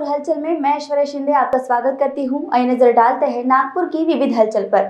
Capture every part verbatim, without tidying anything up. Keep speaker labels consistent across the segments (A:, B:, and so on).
A: नागपुर हलचल में मैं ऐश्वर्या शिंदे आपका स्वागत करती हूं। आइए नजर डालते हैं नागपुर की विविध हलचल पर।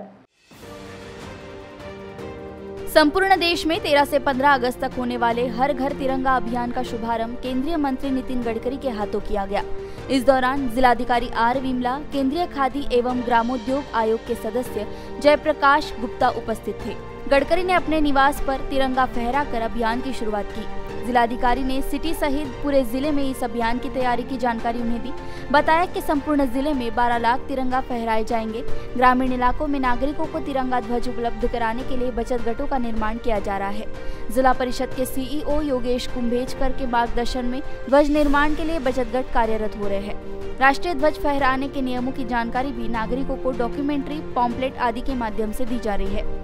A: संपूर्ण देश में तेरह से पंद्रह अगस्त तक होने वाले हर घर तिरंगा अभियान का शुभारंभ केंद्रीय मंत्री नितिन गडकरी के हाथों किया गया। इस दौरान जिलाधिकारी आर विमला, केंद्रीय खादी एवं ग्रामोद्योग आयोग के सदस्य जयप्रकाश गुप्ता उपस्थित थे। गडकरी ने अपने निवास पर तिरंगा फहराकर अभियान की शुरुआत की। जिलाधिकारी ने सिटी सहित पूरे जिले में इस अभियान की तैयारी की जानकारी उन्हें दी। बताया कि संपूर्ण जिले में बारह लाख तिरंगा फहराए जाएंगे। ग्रामीण इलाकों में नागरिकों को तिरंगा ध्वज उपलब्ध कराने के लिए बचत गटों का निर्माण किया जा रहा है। जिला परिषद के सीईओ योगेश कुंभेजकर के मार्गदर्शन में ध्वज निर्माण के लिए बचत गट कार्यरत हो रहे हैं। राष्ट्रीय ध्वज फहराने के नियमों की जानकारी भी नागरिकों को डॉक्यूमेंट्री, पॉम्पलेट आदि के माध्यम से दी जा रही है।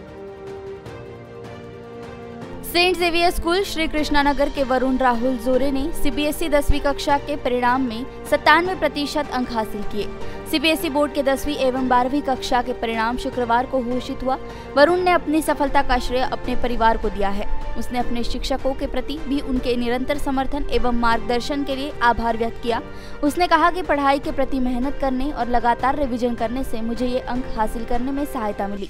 A: Saint Xavier school Shri Krishnanagar के वरुण राहुल जोरे ने सीबीएसई दसवीं कक्षा के परिणाम में सत्तानवे प्रतिशत अंक हासिल किए। सीबीएसई बोर्ड के दसवीं एवं बारहवीं कक्षा के परिणाम शुक्रवार को घोषित हुआ। वरुण ने अपनी सफलता का श्रेय अपने परिवार को दिया है। उसने अपने शिक्षकों के प्रति भी उनके निरंतर समर्थन एवं मार्गदर्शन के लिए आभार व्यक्त किया। उसने कहा कि पढ़ाई के प्रति मेहनत करने और लगातार रिवीजन करने से मुझे ये अंक हासिल करने में सहायता मिली।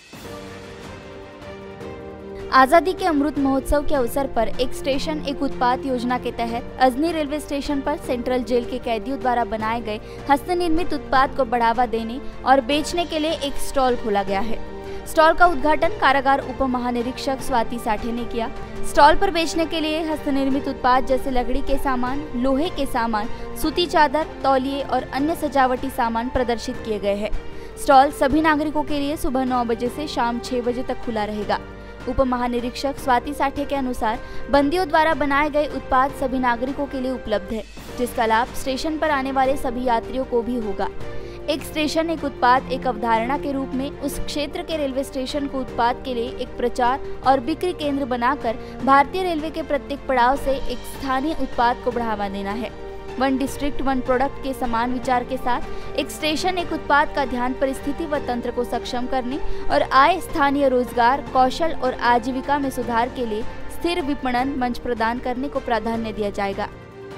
A: आजादी के अमृत महोत्सव के अवसर पर एक स्टेशन एक उत्पाद योजना के तहत अजनी रेलवे स्टेशन पर सेंट्रल जेल के कैदियों द्वारा बनाए गए हस्तनिर्मित उत्पाद को बढ़ावा देने और बेचने के लिए एक स्टॉल खोला गया है। स्टॉल का उद्घाटन कारागार उप महानिरीक्षक स्वाति साठे ने किया। स्टॉल पर बेचने के लिए हस्तनिर्मित उत्पाद जैसे लकड़ी के सामान, लोहे के सामान, सूती चादर, तौलिए और अन्य सजावटी सामान प्रदर्शित किए गए हैं। स्टॉल सभी नागरिकों के लिए सुबह नौ बजे से शाम छह बजे तक खुला रहेगा। उप महानिरीक्षक स्वाति साठे के अनुसार बंदियों द्वारा बनाए गए उत्पाद सभी नागरिकों के लिए उपलब्ध है, जिसका लाभ स्टेशन पर आने वाले सभी यात्रियों को भी होगा। एक स्टेशन एक उत्पाद एक अवधारणा के रूप में उस क्षेत्र के रेलवे स्टेशन को उत्पाद के लिए एक प्रचार और बिक्री केंद्र बनाकर भारतीय रेलवे के प्रत्येक पड़ाव से एक स्थानीय उत्पाद को बढ़ावा देना है। वन डिस्ट्रिक्ट वन प्रोडक्ट के समान विचार के साथ एक स्टेशन एक उत्पाद का ध्यान परिस्थिति व तंत्र को सक्षम करने और आय, स्थानीय रोजगार, कौशल और आजीविका में सुधार के लिए स्थिर विपणन मंच प्रदान करने को प्राधान्य दिया जाएगा।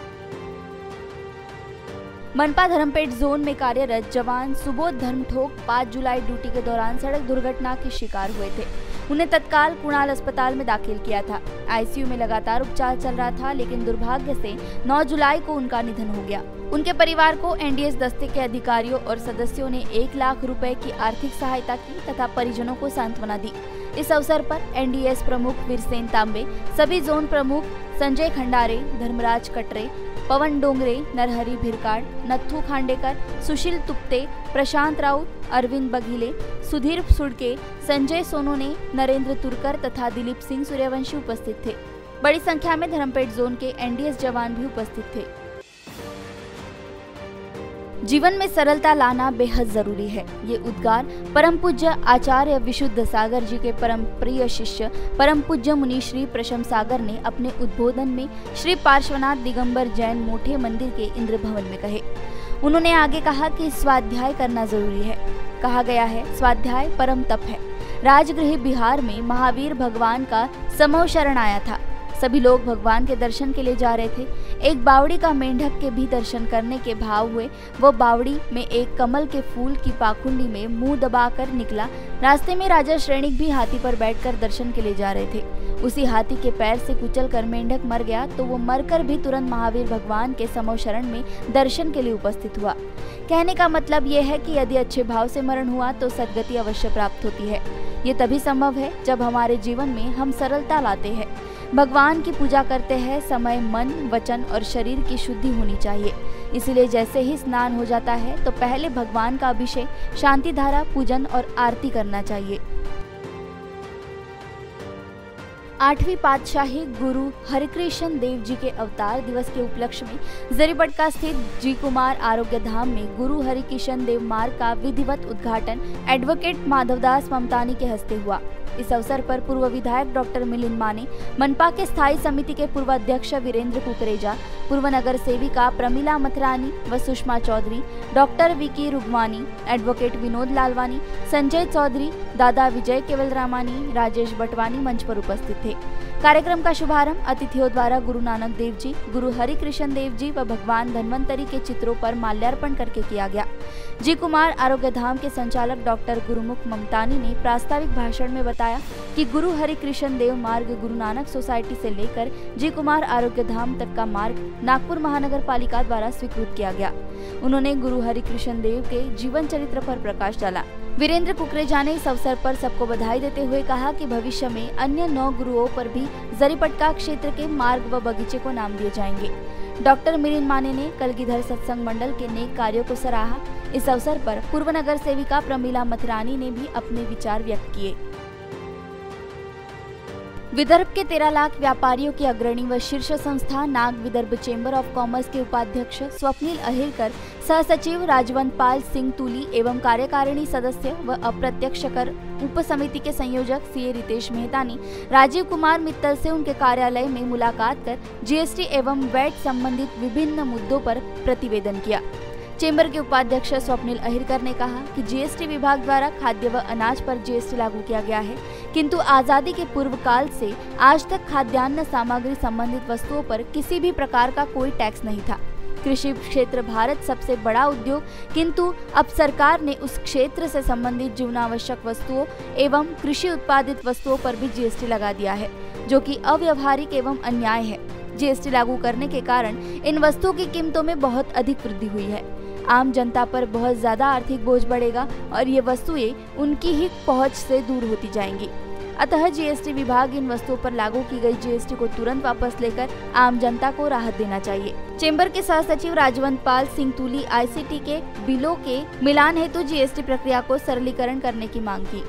A: मनपा धर्मपेट जोन में कार्यरत जवान सुबोध धर्मठोक पाँच जुलाई ड्यूटी के दौरान सड़क दुर्घटना के शिकार हुए थे। उन्हें तत्काल कुणाल अस्पताल में दाखिल किया था। आईसीयू में लगातार उपचार चल रहा था, लेकिन दुर्भाग्य से नौ जुलाई को उनका निधन हो गया। उनके परिवार को एनडीएस दस्ते के अधिकारियों और सदस्यों ने एक लाख रुपए की आर्थिक सहायता की तथा परिजनों को सांत्वना दी। इस अवसर पर एनडीएस प्रमुख वीरसेन तांबे, सभी जोन प्रमुख संजय खंडारे, धर्मराज कटरे, पवन डोंगरे, नरहरी भिरकाड़, नत्थू खांडेकर, सुशील तुप्ते, प्रशांत राउत, अरविंद बघीले, सुधीर सुड़के, संजय सोनोने, नरेंद्र तुरकर तथा दिलीप सिंह सूर्यवंशी उपस्थित थे। बड़ी संख्या में धर्मपेट जोन के एनडीएस जवान भी उपस्थित थे। जीवन में सरलता लाना बेहद जरूरी है। ये उद्गार परम पूज्य आचार्य विशुद्ध सागर जी के परम प्रिय शिष्य परम पूज्य मुनि श्री प्रशम सागर ने अपने उद्बोधन में श्री पार्श्वनाथ दिगंबर जैन मोठे मंदिर के इंद्र भवन में कहे। उन्होंने आगे कहा कि स्वाध्याय करना जरूरी है। कहा गया है, स्वाध्याय परम तप है। राजगृह बिहार में महावीर भगवान का समो शरण आया था। सभी लोग भगवान के दर्शन के लिए जा रहे थे। एक बावड़ी का मेंढक के भी दर्शन करने के भाव हुए। वो बावड़ी में एक कमल के फूल की पाखुंडी में मुंह दबाकर निकला। रास्ते में राजा श्रेणिक भी हाथी पर बैठकर दर्शन के लिए जा रहे थे। उसी हाथी के पैर से कुचलकर मेंढक मर गया तो वो मरकर भी तुरंत महावीर भगवान के समो शरण में दर्शन के लिए उपस्थित हुआ। कहने का मतलब ये है कि यदि अच्छे भाव से मरण हुआ तो सद्गति अवश्य प्राप्त होती है। ये तभी संभव है जब हमारे जीवन में हम सरलता लाते हैं, भगवान की पूजा करते हैं। समय, मन, वचन और शरीर की शुद्धि होनी चाहिए। इसलिए जैसे ही स्नान हो जाता है तो पहले भगवान का अभिषेक, शांति धारा, पूजन और आरती करना चाहिए। आठवीं पातशाही गुरु हरिकृष्ण देव जी के अवतार दिवस के उपलक्ष्य में जरीबटका स्थित जी कुमार आरोग्य धाम में गुरु हरिकृष्ण देव मार्ग का विधिवत उद्घाटन एडवोकेट माधवदास ममतानी के हस्ते हुआ। इस अवसर पर पूर्व विधायक डॉक्टर मिलिंद माने, मनपा के स्थायी समिति के पूर्व अध्यक्ष वीरेंद्र कुकरेजा, पूर्व नगर सेविका प्रमिला मथरानी व सुषमा चौधरी, डॉक्टर विकी रुगवानी, एडवोकेट विनोद लालवानी, संजय चौधरी, दादा विजय केवल रामानी, राजेश बटवानी मंच पर उपस्थित थे। कार्यक्रम का शुभारंभ अतिथियों द्वारा गुरु नानक देव जी, गुरु हरि कृष्ण देव जी व भगवान धन्वंतरी के चित्रों पर माल्यार्पण करके किया गया। जी कुमार आरोग्य धाम के संचालक डॉक्टर गुरुमुख ममतानी ने प्रास्ताविक भाषण में बताया कि गुरु हरि कृष्ण देव मार्ग गुरु नानक सोसाइटी से लेकर जी कुमार आरोग्य धाम तक का मार्ग नागपुर महानगर पालिका द्वारा स्वीकृत किया गया। उन्होंने गुरु हरि कृष्ण देव के जीवन चरित्र पर प्रकाश डाला। वीरेंद्र कुकरेजा ने इस अवसर पर सबको बधाई देते हुए कहा कि भविष्य में अन्य नौ गुरुओं पर भी जरीपटका क्षेत्र के मार्ग व बगीचे को नाम दिए जाएंगे। डॉक्टर मिलिंद माने ने कलगीधर सत्संग मंडल के नेक कार्यों को सराहा। इस अवसर पर पूर्व नगर सेविका प्रमीला मथुरानी ने भी अपने विचार व्यक्त किए। विदर्भ के तेरह लाख व्यापारियों की अग्रणी व शीर्ष संस्था Nag Vidarbha chamber of commerce के उपाध्यक्ष स्वप्निल अहिरकर, सह सचिव राजवंत पाल सिंह तुली एवं कार्यकारिणी सदस्य व अप्रत्यक्ष कर उप समिति के संयोजक सीए रितेश मेहता ने राजीव कुमार मित्तल से उनके कार्यालय में मुलाकात कर जीएसटी एवं वैट संबंधित विभिन्न मुद्दों पर प्रतिवेदन किया। चेंबर के उपाध्यक्ष स्वप्निल अहिरकर ने कहा कि जीएसटी विभाग द्वारा खाद्य व अनाज पर जीएसटी लागू किया गया है, किंतु आजादी के पूर्व काल से आज तक खाद्यान्न सामग्री संबंधित वस्तुओं पर किसी भी प्रकार का कोई टैक्स नहीं था। कृषि क्षेत्र भारत सबसे बड़ा उद्योग, किंतु अब सरकार ने उस क्षेत्र से संबंधित जीवनावश्यक वस्तुओं एवं कृषि उत्पादित वस्तुओं पर भी जीएसटी लगा दिया है, जो कि अव्यवहारिक एवं अन्याय है। जीएसटी लागू करने के कारण इन वस्तुओं की कीमतों में बहुत अधिक वृद्धि हुई है। आम जनता पर बहुत ज्यादा आर्थिक बोझ बढ़ेगा और ये वस्तुएं उनकी ही पहुंच से दूर होती जाएंगी। अतः जीएसटी विभाग इन वस्तुओं पर लागू की गई जीएसटी को तुरंत वापस लेकर आम जनता को राहत देना चाहिए। चेंबर के सह सचिव राजवंत पाल सिंह तुली आईसीटी के बिलों के मिलान हेतु जीएसटी प्रक्रिया को सरलीकरण करने की मांग की।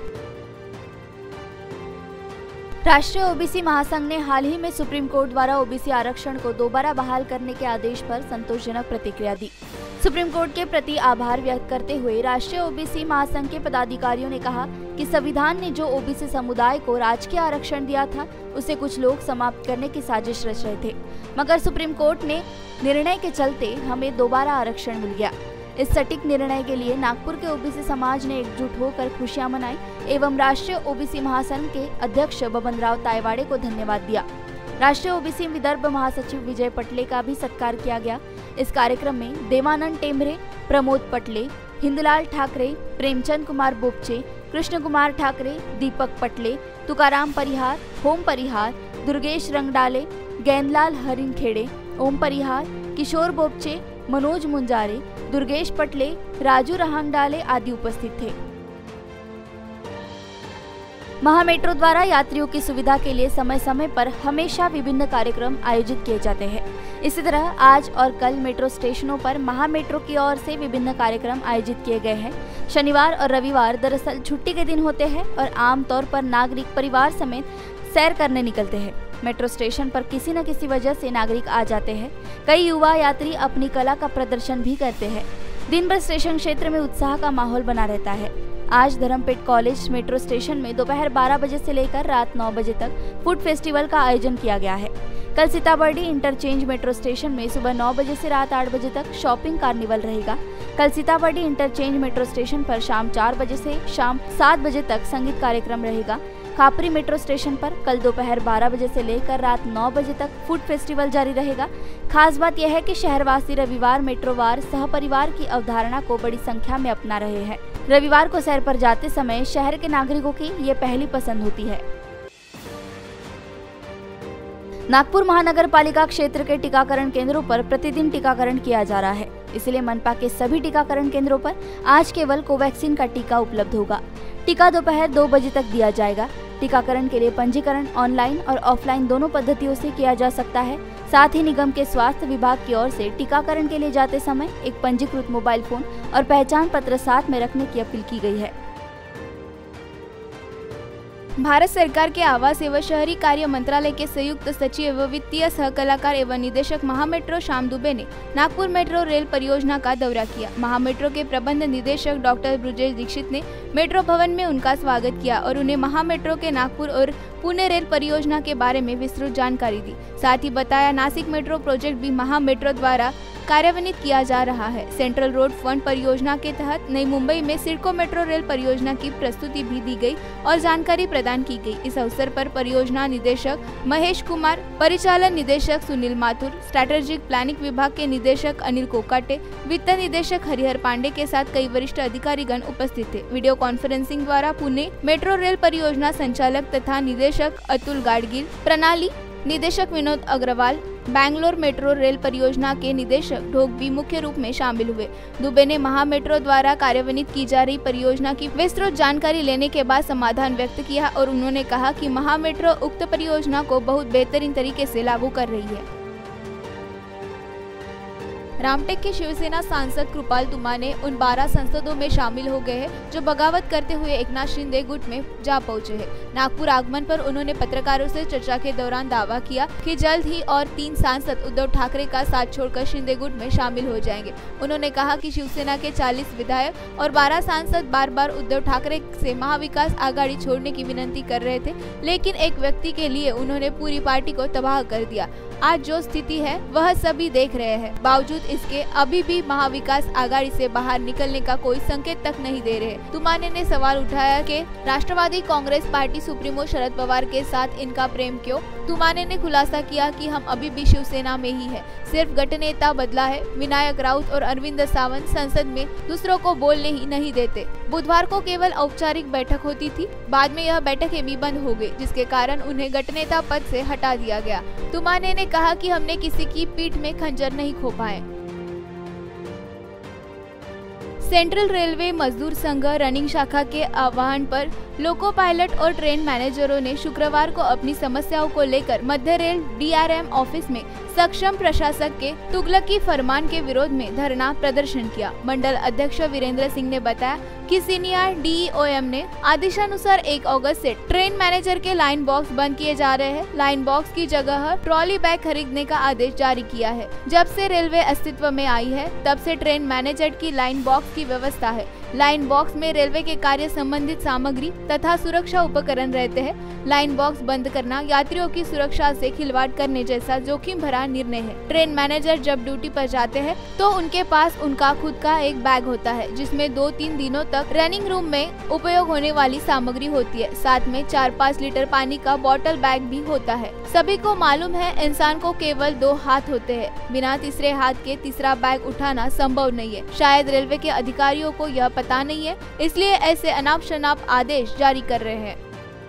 A: राष्ट्रीय ओबीसी महासंघ ने हाल ही में सुप्रीम कोर्ट द्वारा ओबीसी आरक्षण को दोबारा बहाल करने के आदेश पर संतोषजनक प्रतिक्रिया दी। सुप्रीम कोर्ट के प्रति आभार व्यक्त करते हुए राष्ट्रीय ओबीसी महासंघ के पदाधिकारियों ने कहा कि संविधान ने जो ओबीसी समुदाय को राजकीय आरक्षण दिया था, उसे कुछ लोग समाप्त करने की साजिश रच रहे थे, मगर सुप्रीम कोर्ट ने निर्णय के चलते हमें दोबारा आरक्षण मिल गया। इस सटीक निर्णय के लिए नागपुर के ओबीसी समाज ने एकजुट होकर खुशियां मनाई एवं राष्ट्रीय ओबीसी महासंघ के अध्यक्ष बबन राव तायवाड़े को धन्यवाद दिया। राष्ट्रीय ओबीसी विदर्भ महासचिव विजय पटले का भी सत्कार किया गया। इस कार्यक्रम में देवानंद टेम्भरे, प्रमोद पटले, हिंदलाल ठाकरे, प्रेमचंद कुमार बोपचे, कृष्ण कुमार ठाकरे, दीपक पटले, तुकाराम परिहार, होम परिहार, दुर्गेश रंगडाले, गेंदलाल हरिनखेड़े, ओम परिहार, किशोर बोपचे, मनोज मुंजारे, दुर्गेश पटले, राजू रहांगडाले आदि उपस्थित थे। महामेट्रो द्वारा यात्रियों की सुविधा के लिए समय समय पर हमेशा विभिन्न कार्यक्रम आयोजित किए जाते हैं। इसी तरह आज और कल मेट्रो स्टेशनों पर महामेट्रो की ओर से विभिन्न कार्यक्रम आयोजित किए गए हैं। शनिवार और रविवार दरअसल छुट्टी के दिन होते हैं और आमतौर पर नागरिक परिवार समेत सैर करने निकलते हैं। मेट्रो स्टेशन पर किसी न किसी वजह से नागरिक आ जाते हैं। कई युवा यात्री अपनी कला का प्रदर्शन भी करते हैं। दिन भर स्टेशन क्षेत्र में उत्साह का माहौल बना रहता है। आज धर्मपेट कॉलेज मेट्रो स्टेशन में दोपहर बारह बजे से लेकर रात नौ बजे तक फूड फेस्टिवल का आयोजन किया गया है। कल सीताबर्डी इंटरचेंज मेट्रो स्टेशन में सुबह नौ बजे से रात आठ बजे तक शॉपिंग कार्निवल रहेगा। कल सीताबर्डी इंटरचेंज मेट्रो स्टेशन पर शाम चार बजे से शाम सात बजे तक संगीत कार्यक्रम रहेगा। खापरी मेट्रो स्टेशन पर कल दोपहर बारह बजे से लेकर रात नौ बजे तक फूड फेस्टिवल जारी रहेगा। खास बात यह है कि शहरवासी रविवार मेट्रोवार सहपरिवार की अवधारणा को बड़ी संख्या में अपना रहे हैं। रविवार को सैर पर जाते समय शहर के नागरिकों की ये पहली पसंद होती है। नागपुर महानगर पालिका क्षेत्र के टीकाकरण केंद्रों पर प्रतिदिन टीकाकरण किया जा रहा है, इसलिए मनपा के सभी टीकाकरण केंद्रों पर आज केवल कोवैक्सीन का टीका उपलब्ध होगा। टीका दोपहर दो बजे तक दिया जाएगा। टीकाकरण के लिए पंजीकरण ऑनलाइन और ऑफलाइन दोनों पद्धतियों से किया जा सकता है। साथ ही निगम के स्वास्थ्य विभाग की ओर से टीकाकरण के लिए जाते समय एक पंजीकृत मोबाइल फोन और पहचान पत्र साथ में रखने की अपील की गई है।
B: भारत सरकार के आवास एवं शहरी कार्य मंत्रालय के संयुक्त सचिव एवं वित्तीय सहकलाकार एवं निदेशक महामेट्रो श्याम दुबे ने नागपुर मेट्रो रेल परियोजना का दौरा किया। महामेट्रो के प्रबंध निदेशक डॉक्टर ब्रजेश दीक्षित ने मेट्रो भवन में उनका स्वागत किया और उन्हें महामेट्रो के नागपुर और पुणे रेल परियोजना के बारे में विस्तृत जानकारी दी। साथ ही बताया नासिक मेट्रो प्रोजेक्ट भी महामेट्रो द्वारा कार्यान्वित किया जा रहा है। सेंट्रल रोड फंड परियोजना के तहत नई मुंबई में सिडको मेट्रो रेल परियोजना की प्रस्तुति भी दी गई और जानकारी प्रदान की गई। इस अवसर पर परियोजना निदेशक महेश कुमार, परिचालन निदेशक सुनील माथुर, स्ट्रैटेजिक प्लानिंग विभाग के निदेशक अनिल कोकाटे, वित्त निदेशक हरिहर पांडे के साथ कई वरिष्ठ अधिकारीगण उपस्थित थे। वीडियो कॉन्फ्रेंसिंग द्वारा पुणे मेट्रो रेल परियोजना संचालक तथा निदेशक अतुल गाडगिल, प्रणाली निदेशक विनोद अग्रवाल, बैंगलोर मेट्रो रेल परियोजना के निदेशक ढोक भी मुख्य रूप में शामिल हुए। दुबे ने महा मेट्रो द्वारा कार्यान्वित की जा रही परियोजना की विस्तृत जानकारी लेने के बाद समाधान व्यक्त किया और उन्होंने कहा कि महा मेट्रो उक्त परियोजना को बहुत बेहतरीन तरीके से लागू कर रही है। रामटेक के शिवसेना सांसद कृपाल तुमाने उन बारह सांसदों में शामिल हो गए हैं जो बगावत करते हुए एकनाथ शिंदे गुट में जा पहुंचे हैं। नागपुर आगमन पर उन्होंने पत्रकारों से चर्चा के दौरान दावा किया कि जल्द ही और तीन सांसद उद्धव ठाकरे का साथ छोड़कर शिंदे गुट में शामिल हो जाएंगे। उन्होंने कहा कि शिवसेना के चालीस विधायक और बारह सांसद बार बार उद्धव ठाकरे से महाविकास आघाड़ी छोड़ने की विनती कर रहे थे, लेकिन एक व्यक्ति के लिए उन्होंने पूरी पार्टी को तबाह कर दिया। आज जो स्थिति है वह सभी देख रहे हैं। बावजूद इसके अभी भी महाविकास आघाड़ी से बाहर निकलने का कोई संकेत तक नहीं दे रहे। तुमाने ने सवाल उठाया कि राष्ट्रवादी कांग्रेस पार्टी सुप्रीमो शरद पवार के साथ इनका प्रेम क्यों। तुमाने ने खुलासा किया कि हम अभी भी शिवसेना में ही है, सिर्फ गठनेता बदला है। विनायक राउत और अरविंद सावंत संसद में दूसरों को बोलने ही नहीं देते। बुधवार को केवल औपचारिक बैठक होती थी, बाद में यह बैठकें भी बंद हो गई, जिसके कारण उन्हें गठनेता पद से हटा दिया गया। तुमाने ने कहा कि हमने किसी की पीठ में खंजर नहीं खोपा है। सेंट्रल रेलवे मजदूर संघ रनिंग शाखा के आह्वान पर लोको पायलट और ट्रेन मैनेजरों ने शुक्रवार को अपनी समस्याओं को लेकर मध्य रेल डी आर एम ऑफिस में सक्षम प्रशासक के तुगलकी फरमान के विरोध में धरना प्रदर्शन किया। मंडल अध्यक्ष वीरेंद्र सिंह ने बताया कि senior D E O M ने आदेशानुसार एक अगस्त से ट्रेन मैनेजर के लाइन बॉक्स बंद किए जा रहे हैं। लाइन बॉक्स की जगह ट्रॉली बैग खरीदने का आदेश जारी किया है। जब से रेलवे अस्तित्व में आई है तब से ट्रेन मैनेजर की लाइन बॉक्स की व्यवस्था है। लाइन बॉक्स में रेलवे के कार्य संबंधित सामग्री तथा सुरक्षा उपकरण रहते हैं। लाइन बॉक्स बंद करना यात्रियों की सुरक्षा से खिलवाड़ करने जैसा जोखिम भरा निर्णय है। ट्रेन मैनेजर जब ड्यूटी पर जाते हैं तो उनके पास उनका खुद का एक बैग होता है, जिसमें दो तीन दिनों तक रनिंग रूम में उपयोग होने वाली सामग्री होती है। साथ में चार पाँच लीटर पानी का बॉटल बैग भी होता है। सभी को मालूम है इंसान को केवल दो हाथ होते हैं, बिना तीसरे हाथ के तीसरा बैग उठाना संभव नहीं है। शायद रेलवे के अधिकारियों को यह पता नहीं है, इसलिए ऐसे अनाप शनाप आदेश जारी कर रहे हैं।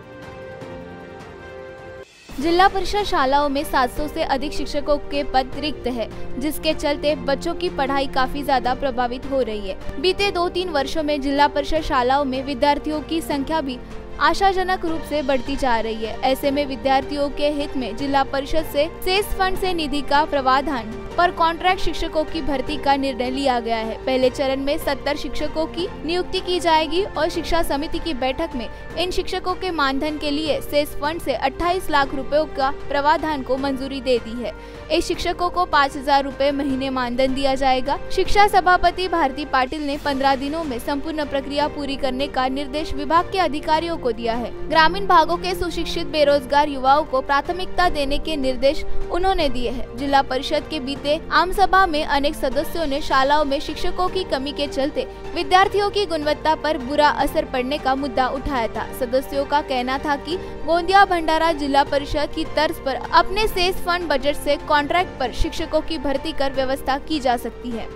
B: जिला परिषद शालाओं में सात सौ से अधिक शिक्षकों के पद रिक्त है, जिसके चलते बच्चों की पढ़ाई काफी ज्यादा प्रभावित हो रही है। बीते दो तीन वर्षों में जिला परिषद शालाओं में विद्यार्थियों की संख्या भी आशाजनक रूप से बढ़ती जा रही है। ऐसे में विद्यार्थियों के हित में जिला परिषद से सेस फंड से निधि का प्रावधान पर कॉन्ट्रैक्ट शिक्षकों की भर्ती का निर्णय लिया गया है। पहले चरण में सत्तर शिक्षकों की नियुक्ति की जाएगी और शिक्षा समिति की बैठक में इन शिक्षकों के मानधन के लिए सेस फंड से अट्ठाईस लाख रुपयों का प्रावधान को मंजूरी दे दी है। इस शिक्षकों को पाँच हजार रूपए महीने मानधन दिया जाएगा। शिक्षा सभापति भारती पाटिल ने पंद्रह दिनों में संपूर्ण प्रक्रिया पूरी करने का निर्देश विभाग के अधिकारियों को दिया है। ग्रामीण भागों के सुशिक्षित बेरोजगार युवाओं को प्राथमिकता देने के निर्देश उन्होंने दिए हैं। जिला परिषद के बीते आम सभा में अनेक सदस्यों ने शालाओं में शिक्षकों की कमी के चलते विद्यार्थियों की गुणवत्ता पर बुरा असर पड़ने का मुद्दा उठाया था। सदस्यों का कहना था कि गोंदिया भंडारा जिला परिषद की तर्ज पर अपने सेस फंड बजट से कॉन्ट्रैक्ट पर शिक्षकों की भर्ती कर व्यवस्था की जा सकती है।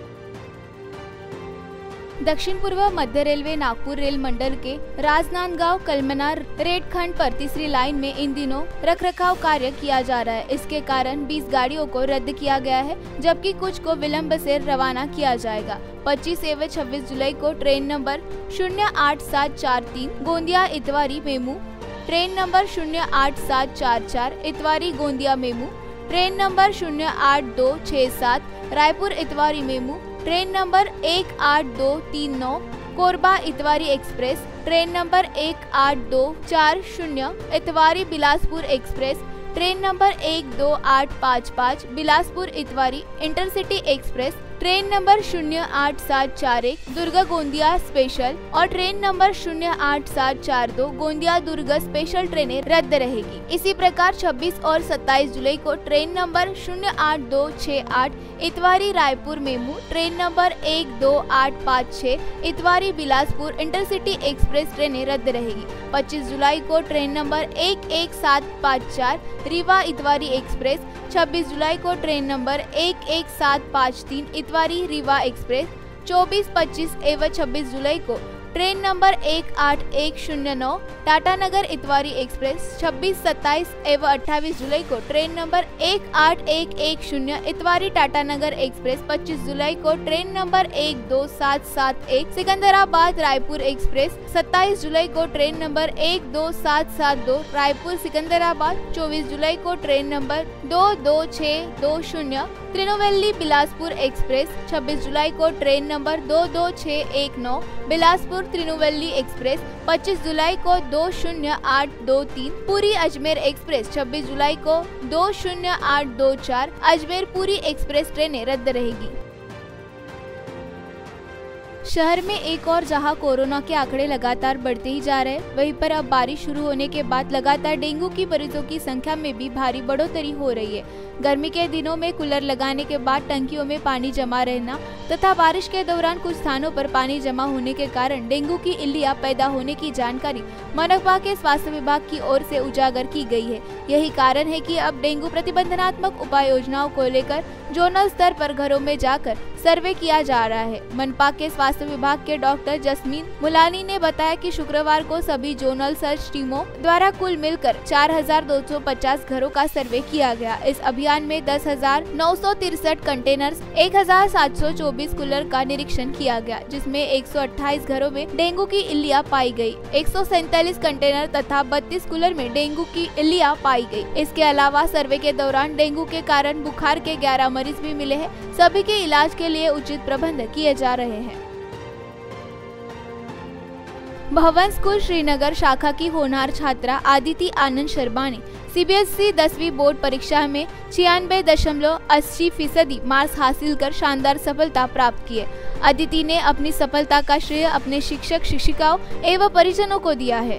B: दक्षिण पूर्व मध्य रेलवे नागपुर रेल मंडल के राजनांदगांव कलमना रेलखंड पर तीसरी लाइन में इन दिनों रखरखाव कार्य किया जा रहा है। इसके कारण बीस गाड़ियों को रद्द किया गया है, जबकि कुछ को विलंब से रवाना किया जाएगा। पच्चीस एवं छब्बीस जुलाई को ट्रेन नंबर शून्य आठ सात चार तीन Gondia Itwari MEMU, train number शून्य आठ सात चार चार Itwari Gondia MEMU, train number शून्य आठ दो छह सात Raipur Itwari MEMU, train number एक आठ दो तीन नौ Korba Itwari express, train number एक आठ दो चार शून्य Itwari Bilaspur express, train number एक दो आठ पाँच पाँच Bilaspur Itwari intercity express, train number शून्य आठ सात चार एक दुर्ग गोंदिया स्पेशल और ट्रेन नंबर शून्य आठ सात चार दो गोंदिया दुर्ग स्पेशल ट्रेनें रद्द रहेगी। इसी प्रकार छब्बीस और सत्ताईस जुलाई को ट्रेन नंबर शून्य आठ दो छह आठ Itwari Raipur MEMU, train number एक दो आठ पाँच छह इतवारी बिलासपुर इंटरसिटी एक्सप्रेस ट्रेनें रद्द रहेगी। पच्चीस जुलाई को ट्रेन नंबर एक एक सात पाँच चार रीवा इतवारी एक्सप्रेस, छब्बीस जुलाई को ट्रेन नंबर एक एक सात पाँच तीन इतवारी रीवा एक्सप्रेस, चौबीस पच्चीस एवं छब्बीस जुलाई को ट्रेन नंबर एक आठ एक शून्य नौ टाटानगर इतवारी एक्सप्रेस, छब्बीस सत्ताईस एवं अट्ठाईस जुलाई को ट्रेन नंबर एक आठ एक एक शून्य इतवारी टाटानगर एक्सप्रेस, पच्चीस जुलाई को ट्रेन नंबर एक दो सात सात एक सिकंदराबाद रायपुर एक्सप्रेस, सत्ताईस जुलाई को ट्रेन नंबर एक दो सात सात दो रायपुर सिकंदराबाद, चौबीस जुलाई को ट्रेन नंबर दो दो छह दो शून्य त्रिनोवेली बिलासपुर एक्सप्रेस, छब्बीस जुलाई को ट्रेन नंबर दो दो छह एक नौ बिलासपुर त्रिनोवेली एक्सप्रेस, पच्चीस जुलाई को दो शून्य आठ दो तीन पुरी अजमेर एक्सप्रेस, छब्बीस जुलाई को दो शून्य आठ दो चार अजमेर पुरी एक्सप्रेस ट्रेनें रद्द रहेगी। शहर में एक और जहां कोरोना के आंकड़े लगातार बढ़ते ही जा रहे हैं, वहीं पर अब बारिश शुरू होने के बाद लगातार डेंगू की मरीजों की संख्या में भी भारी बढ़ोतरी हो रही है। गर्मी के दिनों में कूलर लगाने के बाद टंकियों में पानी जमा रहना तथा बारिश के दौरान कुछ स्थानों पर पानी जमा होने के कारण डेंगू की इल्लियां पैदा होने की जानकारी मनपा के स्वास्थ्य विभाग की ओर से उजागर की गई है। यही कारण है कि अब डेंगू प्रतिबंधात्मक उपाय योजनाओं को लेकर जोनल स्तर पर घरों में जाकर सर्वे किया जा रहा है। मनपा के स्वास्थ्य विभाग के डॉक्टर जस्मीन मुलानी ने बताया कि शुक्रवार को सभी जोनल सर्च टीमों द्वारा कुल मिलकर चार हजार दो सौ पचास घरों का सर्वे किया गया। इस अभियान में दस हजार नौ सौ तिरसठ कंटेनर्स, एक हजार सात सौ चौबीस कूलर का निरीक्षण किया गया, जिसमें एक सौ अट्ठाईस घरों में डेंगू की इल्लियां पाई गई। एक सौ सैंतालीस कंटेनर तथा बत्तीस कूलर में डेंगू की इल्लियां पाई गई। इसके अलावा सर्वे के दौरान डेंगू के कारण बुखार के ग्यारह मरीज भी मिले हैं। सभी के इलाज के लिए उचित प्रबंध किए जा रहे हैं। भवन स्कूल श्रीनगर शाखा की होनहार छात्रा आदिति आनंद शर्मा ने सीबीएसई दसवीं बोर्ड परीक्षा में छियानवे दशमलव अस्सी फीसदी मार्क्स हासिल कर शानदार सफलता प्राप्त की है। अदिति ने अपनी सफलता का श्रेय अपने शिक्षक शिक्षिकाओं एवं परिजनों को दिया है।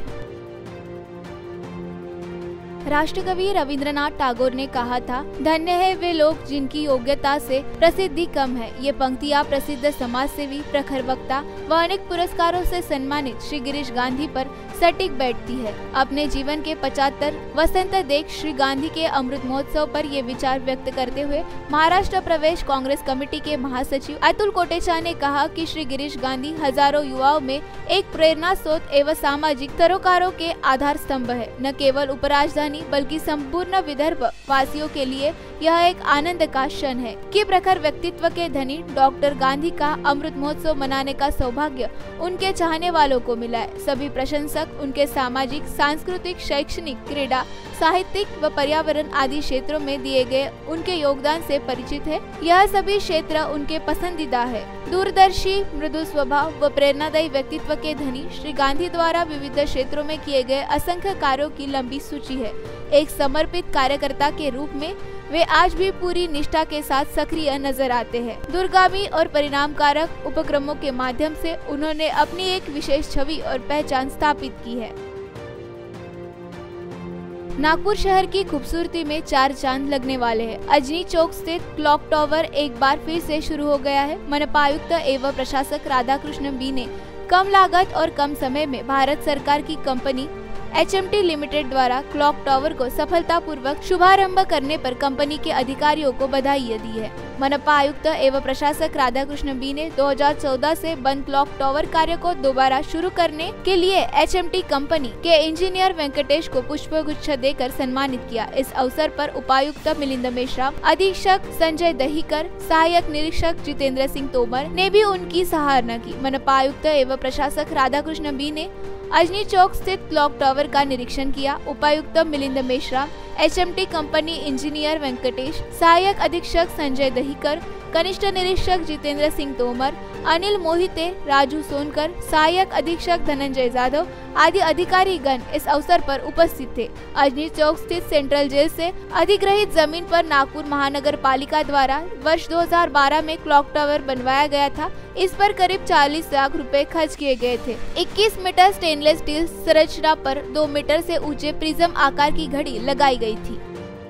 B: राष्ट्रकवि रविंद्रनाथ टैगोर ने कहा था, धन्य है वे लोग जिनकी योग्यता से प्रसिद्धि कम है। ये पंक्तियाँ प्रसिद्ध समाज सेवी, प्रखर वक्ता व अनेक पुरस्कारों से सम्मानित श्री गिरीश गांधी पर सटीक बैठती है। अपने जीवन के पचहत्तर वसंत देख श्री गांधी के अमृत महोत्सव पर ये विचार व्यक्त करते हुए महाराष्ट्र प्रदेश कांग्रेस कमेटी के महासचिव अतुल कोटेचा ने कहा कि श्री गिरीश गांधी हजारों युवाओं में एक प्रेरणा स्रोत एवं सामाजिक सरोकारों के आधार स्तंभ है। न केवल उपराजधानी बल्कि संपूर्ण विदर्भ वासियों के लिए यह एक आनंद का क्षण है कि प्रखर व्यक्तित्व के धनी डॉक्टर गांधी का अमृत महोत्सव मनाने का सौभाग्य उनके चाहने वालों को मिला है। सभी प्रशंसक उनके सामाजिक, सांस्कृतिक, शैक्षणिक, क्रीड़ा, साहित्यिक व पर्यावरण आदि क्षेत्रों में दिए गए उनके योगदान से परिचित है। यह सभी क्षेत्र उनके पसंदीदा है। दूरदर्शी, मृदु स्वभाव व प्रेरणादायी व्यक्तित्व के धनी श्री गांधी द्वारा विविध क्षेत्रों में किए गए असंख्य कार्यों की लंबी सूची है। एक समर्पित कार्यकर्ता के रूप में वे आज भी पूरी निष्ठा के साथ सक्रिय नजर आते हैं। दूरगामी और परिणामकारक उपक्रमों के माध्यम से उन्होंने अपनी एक विशेष छवि और पहचान स्थापित की है। नागपुर शहर की खूबसूरती में चार चांद लगने वाले हैं। अजनी चौक स्थित क्लॉक टावर एक बार फिर से शुरू हो गया है। मनपा आयुक्त एवं प्रशासक राधाकृष्ण बी ने कम लागत और कम समय में भारत सरकार की company H M T limited द्वारा क्लॉक टावर को सफलतापूर्वक शुभारंभ करने पर कंपनी के अधिकारियों को बधाई दी है। मनपा आयुक्त एवं प्रशासक राधाकृष्ण बी ने दो हज़ार चौदह से बंद क्लॉक टावर कार्य को दोबारा शुरू करने के लिए एच एम टी कंपनी के इंजीनियर वेंकटेश को पुष्पगुच्छ देकर सम्मानित किया। इस अवसर पर उपायुक्त मिलिंद मेश्राम, अधीक्षक संजय दहीकर, सहायक निरीक्षक जितेंद्र सिंह तोमर ने भी उनकी सराहना की। मनपा आयुक्त एवं प्रशासक राधाकृष्ण बी ने अजनी चौक स्थित क्लॉक टावर का निरीक्षण किया। उपायुक्त Milind Meshram, H M T company engineer Venkatesh, सहायक अधीक्षक संजय दहीकर, कनिष्ठ निरीक्षक जितेंद्र सिंह तोमर, अनिल मोहिते, राजू सोनकर, सहायक अधीक्षक धनंजय जाधव आदि अधिकारी गण इस अवसर पर उपस्थित थे। अजनी चौक स्थित सेंट्रल जेल से अधिग्रहित जमीन पर नागपुर महानगर पालिका द्वारा वर्ष दो हज़ार बारह में क्लॉक टावर बनवाया गया था। इस पर करीब चालीस लाख रुपए खर्च किए गए थे। इक्कीस मीटर स्टेनलेस स्टील संरचना पर दो मीटर से ऊंचे प्रिज्म आकार की घड़ी लगाई गई थी।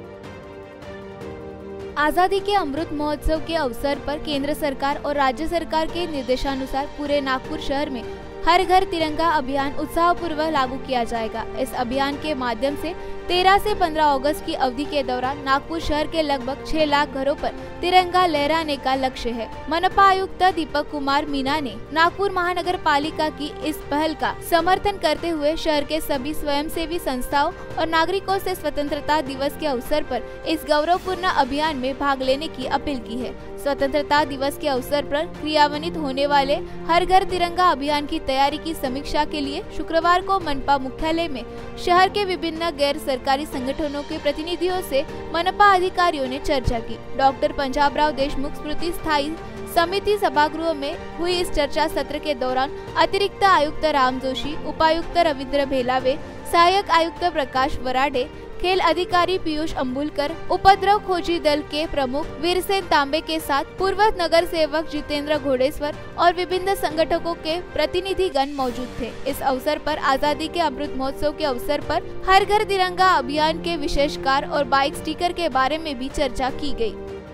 B: आजादी के अमृत महोत्सव के अवसर पर केंद्र सरकार और राज्य सरकार के निर्देशानुसार पूरे नागपुर शहर में हर घर तिरंगा अभियान उत्साहपूर्वक लागू किया जाएगा। इस अभियान के माध्यम से तेरह से पंद्रह अगस्त की अवधि के दौरान नागपुर शहर के लगभग छह लाख घरों पर तिरंगा लहराने का लक्ष्य है। मनपा आयुक्त दीपक कुमार मीना ने नागपुर महानगर पालिका की इस पहल का समर्थन करते हुए शहर के सभी स्वयंसेवी संस्थाओं और नागरिकों से स्वतंत्रता दिवस के अवसर पर इस गौरवपूर्ण अभियान में भाग लेने की अपील की है। स्वतंत्रता दिवस के अवसर पर क्रियान्वित होने वाले हर घर तिरंगा अभियान की तैयारी की समीक्षा के लिए शुक्रवार को मनपा मुख्यालय में शहर के विभिन्न गैर सरकारी संगठनों के प्रतिनिधियों से मनपा अधिकारियों ने चर्चा की। डॉक्टर पंजाबराव देशमुख स्मृति स्थायी समिति सभागृह में हुई इस चर्चा सत्र के दौरान अतिरिक्त आयुक्त राम जोशी, उपायुक्त रविंद्र भेलावे, सहायक आयुक्त प्रकाश वराडे, खेल अधिकारी पीयूष अंबुलकर, उपद्रव खोजी दल के प्रमुख वीरसेन तांबे के साथ पूर्व नगर सेवक जितेंद्र घोड़ेश्वर और विभिन्न संगठनों के प्रतिनिधि गण मौजूद थे। इस अवसर पर आजादी के अमृत महोत्सव के अवसर पर हर घर तिरंगा अभियान के विशेष कार और बाइक स्टिकर के बारे में भी चर्चा की गई।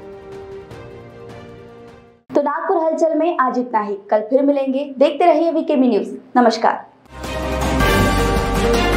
A: तो नागपुर हलचल में आज इतना ही। कल फिर मिलेंगे। देखते रहिए वीकेबी न्यूज। नमस्कार।